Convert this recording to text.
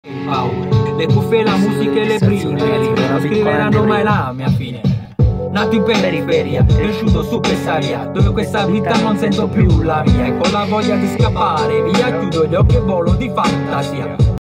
paure, le cuffie, la musica e le prime non scriveranno mai la mia fine. Nato in periferia, cresciuto su questa via, dove questa vita non sento più la mia, e con la voglia di scappare via chiudo gli occhi e volo di fantasia.